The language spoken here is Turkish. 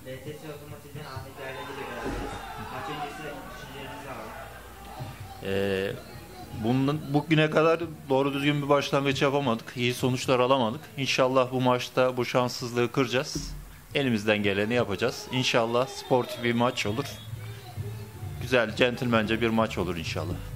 LTS Otomotiv'den Ahmet Yayla ile beraberiz. Maç öncesi düşüncelerinizi alalım. Bugüne kadar doğru düzgün bir başlangıç yapamadık. İyi sonuçlar alamadık. İnşallah bu maçta bu şanssızlığı kıracağız. Elimizden geleni yapacağız. İnşallah sportif bir maç olur. Güzel, centilmence bir maç olur inşallah.